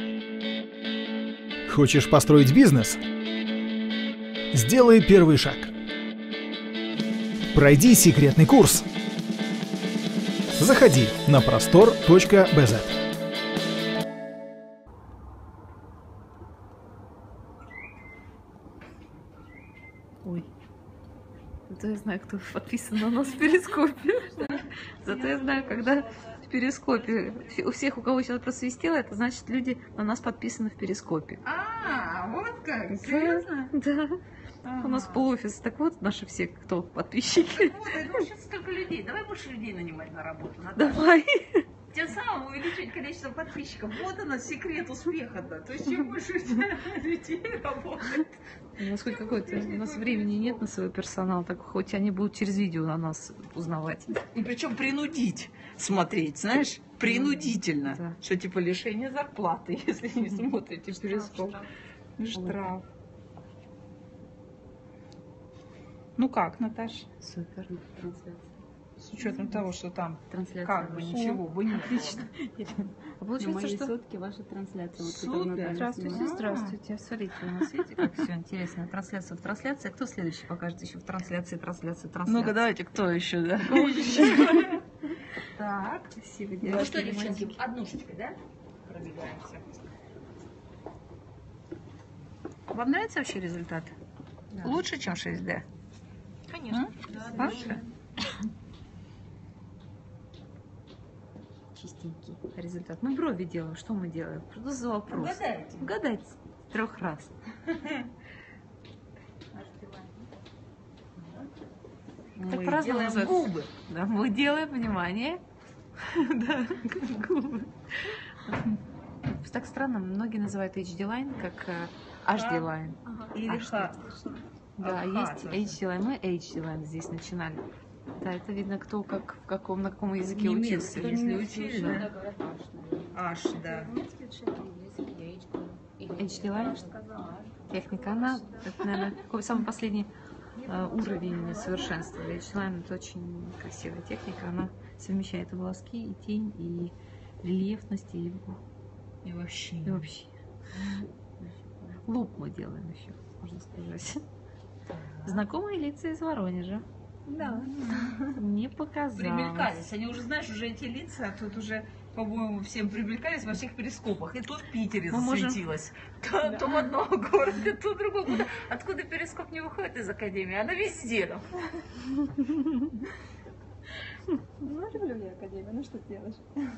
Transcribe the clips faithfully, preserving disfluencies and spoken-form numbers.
Хочешь построить бизнес? Сделай первый шаг. Пройди секретный курс. Заходи на простор точка би зет. Ой, зато я знаю, кто подписан на нас в Перископе. Зато я знаю, когда в Перископе у всех, у кого сейчас просвистело, это значит, люди на нас подписаны в Перископе. А, вот как? Серьезно? Да. У нас полуофис. Так вот, наши все, кто подписчики. Вот, ну сейчас столько людей. Давай больше людей нанимать на работу, Наташа. Давай. Тем самым увеличить количество подписчиков. Вот она, секрет успеха-то. То есть чем больше у тебя людей работает. У нас хоть какое-то, у нас времени нет на свой персонал, так хоть они будут через видео на нас узнавать. И причем принудить смотреть, знаешь, принудительно. Да. Что типа лишение зарплаты, если не смотрите Перископ. Штраф. Ну как, Наташа? Супер. Трансляция. С учетом того, что там Трансляция. как бы ничего бы не было. Отлично. А На получается, моей что... сотке ваша трансляция. Вот, Супер. которую Наталья Здравствуйте, снимала. здравствуйте. Смотрите, у нас видите, как все интересно. Трансляция в трансляции. А кто следующий покажет еще в трансляции, трансляции, трансляции? Ну-ка, давайте, кто еще, да? Так. Спасибо, Ну девочки. что, девчонки, однушечкой, да? Пробегаемся. Вам нравится вообще результат? Да. Лучше, чем шесть дэ? Конечно. А? Лучше? Чистенький результат. Мы брови делаем. Что мы делаем? Что за вопрос? Угадайте. Угадать с трех раз. Мы Так по-разному делаем называется. губы. Да, мы делаем, внимание. Да, губы. Так странно, многие называют эйч ди line как э, эйч ди line. Или А ха. Да, А, есть ха, эйч ди line. Мы эйч ди line здесь начинали. Да, это видно, кто как, в каком, на каком языке учился. Немецкий, если учили, Да, да? говорят, аж, наверное. Аж, да. Немецкий учили, английский, я яичко. Или эйч ди line? сказала. Техника, она, это, наверное, какой самый последний э, уровень совершенства. эйч ди line это очень красивая техника. Она совмещает и волоски, и тень, и рельефность, и, И вообще. и вообще. Луп мы делаем еще, можно сказать. Знакомые лица из Воронежа. Да. Не показалось. Примелькались. Они уже, знаешь, уже эти лица, а тут уже, по-моему, всем привлекались во всех перископах. И тут в Питере Мы можем- засветилась. То, то в одном городе, то в другом. Куда- Откуда перископ не выходит из академии? Она везде. Ну, люблю я академию, ну что делаешь?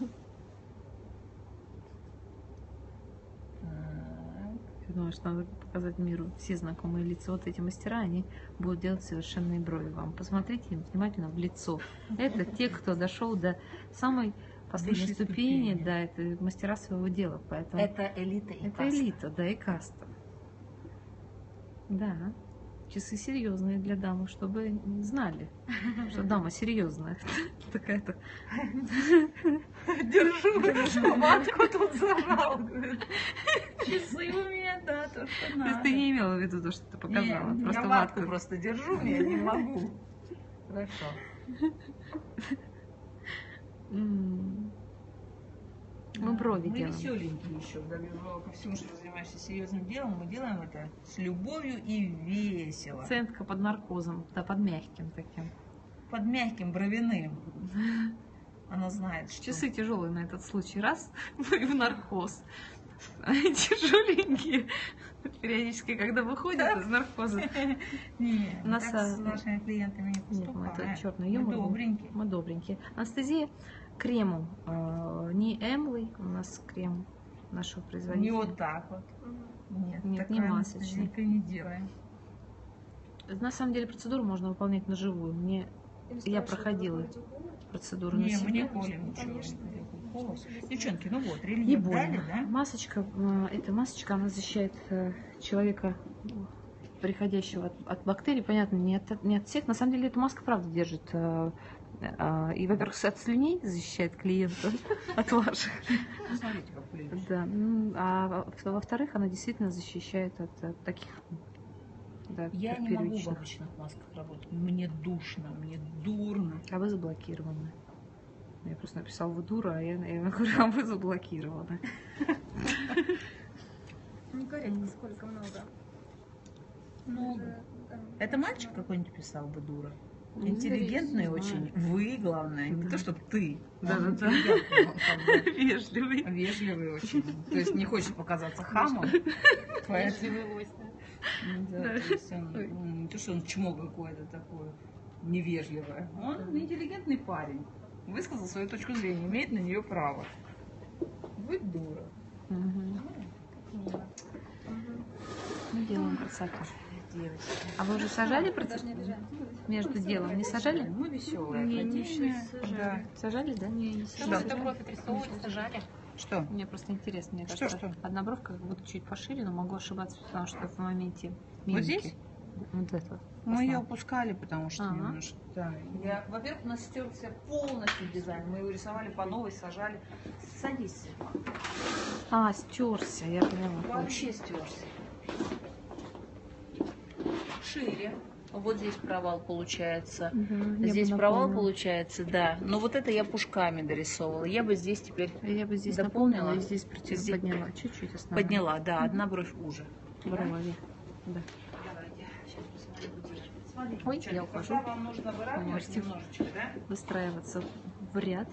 Я думаю, что надо показать миру все знакомые лица. Вот эти мастера, они будут делать совершенные брови вам. Посмотрите им внимательно в лицо. Это те, кто дошел до самой последней Высшей ступени, ступени. да, это мастера своего дела. Поэтому Это элита и это каста. элита, да, и каста. Да. Часы серьезные для дамы, чтобы знали, что дама серьезная. Такая-то. Держу матку тут зажал. Часы у меня, да, то, что То есть надо. ты не имела в виду то, что ты показала, Не, просто я матку. матку просто держу, я не могу. Хорошо. М. Мы брови Мы делаем. веселенькие еще, да, ко всему, что занимаешься серьезным делом, мы делаем это с любовью и весело. Пациентка под наркозом, да, под мягким таким. Под мягким бровяным. Она знает, что... Часы тяжелые на этот случай. Раз, и в наркоз. Они тяжеленькие. Периодически, когда выходят из наркоза. Не, У нас, так а, с нашими клиентами не Нет, мы поступаем. это черный Мы юмор. добренькие. Мы добренькие. Анестезия кремом. э, Не Эмлой, у нас крем нашего Не производителя. вот так вот. Нет, Нет, такая не масочный. анестезийка не делаем. На самом деле процедуру можно выполнять на живую. Мне я проходила процедуру на Не, мы не себе. колем ничего. никаких уколов. Девчонки, ну вот, Не рельеф больно. дали, да? Масочка, э, эта масочка, она защищает э, человека, ну, приходящего от, от бактерий, понятно, не от, не от всех. На самом деле эта маска правда держит. э, э, И, во-первых, от слюней защищает клиента от ваших. Посмотрите, как прилично. Да. м, А во- во-вторых, она действительно защищает от, от таких, да, Я не могу в первичных. обычных масках работать. Мне душно, мне дурно. А вы заблокированы. Я просто написала «Вы дура», а я, я говорю, а вы заблокированы. Некорректно, сколько много. Ну, Даже, там, это мальчик какой-нибудь писал бы, дура? Ну, Интеллигентный не очень. знаю. Вы, главное, не Да. то, что ты. Да, Он да, да. интеллигентный, он как бы Вежливый. вежливый очень. То есть не хочет показаться хамом. Поэтому, вежливый гость, да. да, Да. то есть он, м, не то, что он чмо какое-то такое невежливое. Он интеллигентный парень. Высказал свою точку зрения, имеет на нее право. Вы дура. Мгм. Мило. Мы делаем красоту. Девочки. А вы уже сажали Даже процесс? не обижаемся. Между делом не сажали? Мы веселые. Не, не академия. сейчас Да. сажали. Сажали, да? Не, не Что? сажали. Это бровь отрисовывать сажали. Что? Мне просто интересно, мне Что, кажется, что? одна бровка как будто чуть пошире, но могу ошибаться, потому что в моменте Вот мимики. здесь? Вот это. Мы ее Основа. опускали, потому что Ага. немножко. Да. Я, во-первых, у нас стерся полностью дизайн. Мы его рисовали по новой, сажали. Садись, Светлана. А, стерся, я поняла. Вообще стерся. Шире. Вот здесь провал получается. Мгм, я Здесь бы провал напомнила. получается, да. Но вот это я пушками дорисовывала. Я бы здесь теперь Я бы здесь дополнила. напомнила и здесь притя- Здесь подняла. Чуть-чуть основную. подняла, да, одна бровь уже. Брови. Да. Давайте, сейчас посмотрим будильник. Смотрите, Ой, девчонки, я ухожу. когда вам нужно выравнивать Университет. немножечко, да? Выстраиваться в ряд.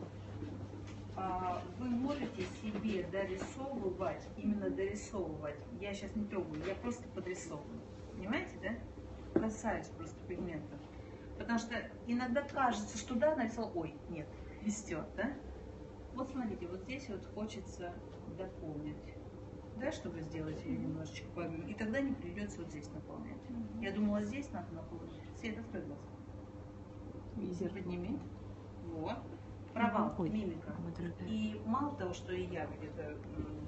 А, вы можете себе дорисовывать, именно дорисовывать. Я сейчас не трогаю, я просто подрисовываю. Понимаете, да? Касаюсь просто пигментов. Потому что иногда кажется, что да, нарисовал, ой, нет, стер, да? Вот смотрите, вот здесь вот хочется дополнить, да, чтобы сделать ее немножечко поменьше. И тогда не придется вот здесь наполнять. Я думала, здесь надо наполнить. Свет, открой глаз. Визир. Подними. Вот. Провал, Ой, мимика. вот это. И мало того, что и я где-то м,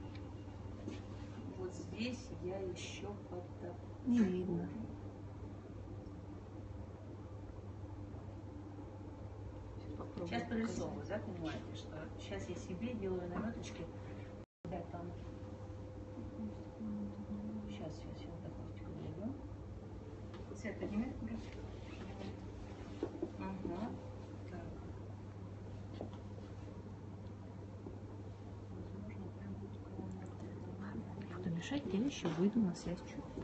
вот здесь я еще подо... Не видно. Попробуй Сейчас показать. подрисовываю, да, понимаете, что сейчас я себе делаю наметочки. Да, там. Сейчас, сейчас, сейчас, так, хвостиком найдем. Свет подними. Ага. Так. Возможно, прям будет кровно. Буду мешать, я еще выйду на связь чуть.